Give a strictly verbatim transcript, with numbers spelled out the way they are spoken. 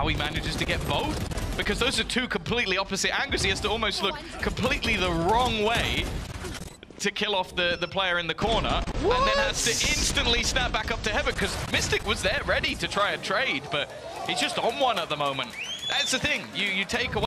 how he manages to get both, because those are two completely opposite angles. He has to almost look completely the wrong way to kill off the, the player in the corner, what? and then has to instantly snap back up to heaven, because Mystic was there ready to try a trade, but he's just on one at the moment. That's the thing, you, you take away